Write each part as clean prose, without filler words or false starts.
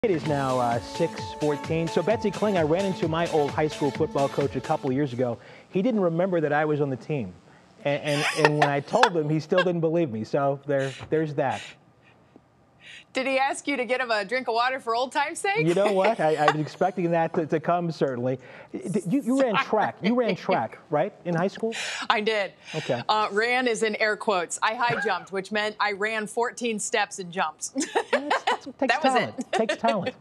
It is now 6:14. So Betsy Kling, I ran into my old high school football coach a couple years ago. He didn't remember that I was on the team. And when I told him, he still didn't believe me. So there's that. Did he ask you to get him a drink of water for old time's sake? You know what? I was expecting that to come, certainly. You ran track. You ran track, right, in high school? I did. Okay. Ran is in air quotes. I high jumped, which meant I ran 14 steps and jumped. That was it. Takes talent.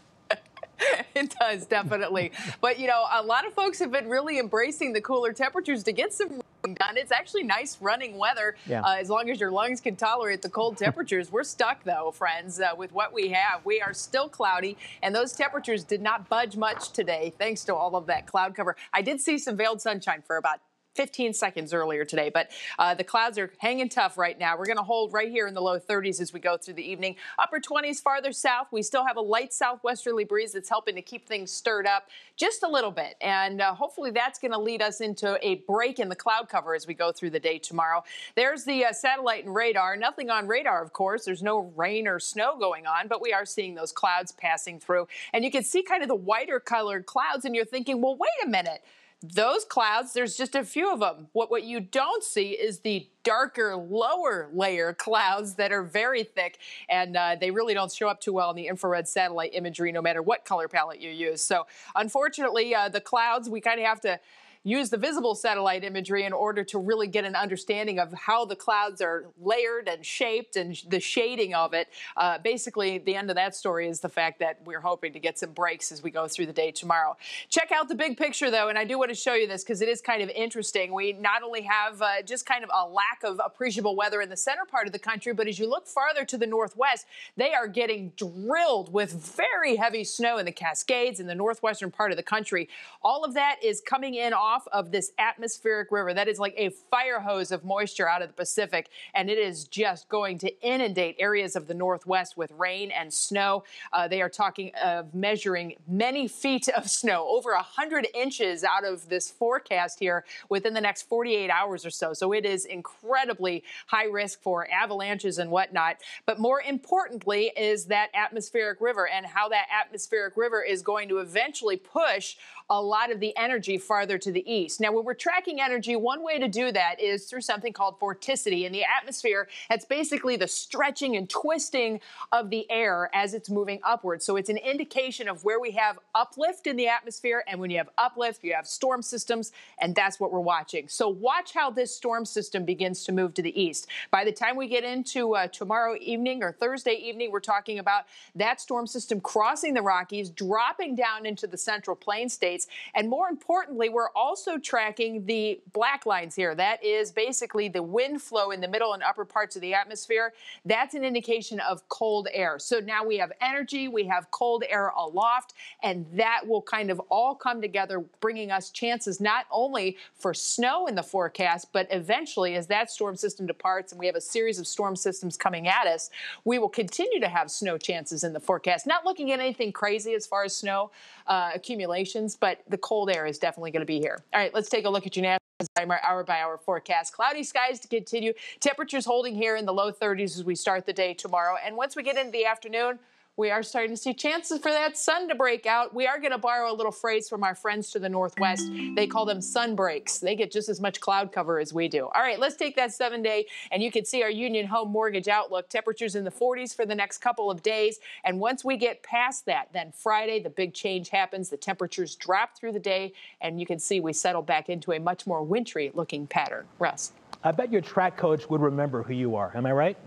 It does, definitely. But, you know, a lot of folks have been really embracing the cooler temperatures to get some running done. It's actually nice running weather, as long as your lungs can tolerate the cold temperatures. We're stuck, though, friends, with what we have. We are still cloudy, and those temperatures did not budge much today, thanks to all of that cloud cover. I did see some veiled sunshine for about 15 seconds earlier today, but the clouds are hanging tough right now. We're going to hold right here in the low 30s as we go through the evening. Upper 20s farther south. We still have a light southwesterly breeze that's helping to keep things stirred up just a little bit, and hopefully that's going to lead us into a break in the cloud cover as we go through the day tomorrow. There's the satellite and radar. Nothing on radar, of course. There's no rain or snow going on, but we are seeing those clouds passing through, and you can see kind of the whiter colored clouds, and you're thinking, well, wait a minute. Those clouds, there's just a few of them. What you don't see is the darker, lower layer clouds that are very thick, and they really don't show up too well in the infrared satellite imagery, no matter what color palette you use. So unfortunately, the clouds, we kind of have to use the visible satellite imagery in order to really get an understanding of how the clouds are layered and shaped and the shading of it. Basically, the end of that story is the fact that we're hoping to get some breaks as we go through the day tomorrow. Check out the big picture, though, and I do want to show you this because it is kind of interesting. We not only have just kind of a lack of appreciable weather in the center part of the country, but as you look farther to the northwest, they are getting drilled with very heavy snow in the Cascades in the northwestern part of the country. All of that is coming in off of this atmospheric river. That is like a fire hose of moisture out of the Pacific, and it is just going to inundate areas of the Northwest with rain and snow. They are talking of measuring many feet of snow, over 100 inches out of this forecast here within the next 48 hours or so. So it is incredibly high risk for avalanches and whatnot. But more importantly is that atmospheric river and how that atmospheric river is going to eventually push a lot of the energy farther to the east. Now, when we're tracking energy, one way to do that is through something called vorticity. In the atmosphere, that's basically the stretching and twisting of the air as it's moving upwards. So it's an indication of where we have uplift in the atmosphere, and when you have uplift, you have storm systems, and that's what we're watching. So watch how this storm system begins to move to the east. By the time we get into tomorrow evening or Thursday evening, we're talking about that storm system crossing the Rockies, dropping down into the central plain states, and more importantly, we're also tracking the black lines here. That is basically the wind flow in the middle and upper parts of the atmosphere. That's an indication of cold air. So now we have energy, we have cold air aloft, and that will kind of all come together, bringing us chances not only for snow in the forecast, but eventually as that storm system departs and we have a series of storm systems coming at us, we will continue to have snow chances in the forecast. Not looking at anything crazy as far as snow accumulations, but the cold air is definitely going to be here. All right, let's take a look at your national hour-by-hour forecast. Cloudy skies to continue. Temperatures holding here in the low 30s as we start the day tomorrow. And once we get into the afternoon, we are starting to see chances for that sun to break out. We are going to borrow a little phrase from our friends to the northwest. They call them sun breaks. They get just as much cloud cover as we do. All right, let's take that 7-day, and you can see our Union Home Mortgage outlook. Temperatures in the 40s for the next couple of days. And once we get past that, then Friday, the big change happens. The temperatures drop through the day, and you can see we settle back into a much more wintry-looking pattern. Russ? I bet your track coach would remember who you are. Am I right?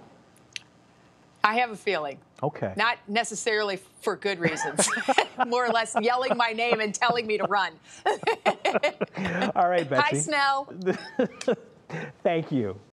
I have a feeling. Okay. Not necessarily for good reasons. More or less yelling my name and telling me to run. All right, Betsy. Hi, Snell. Thank you.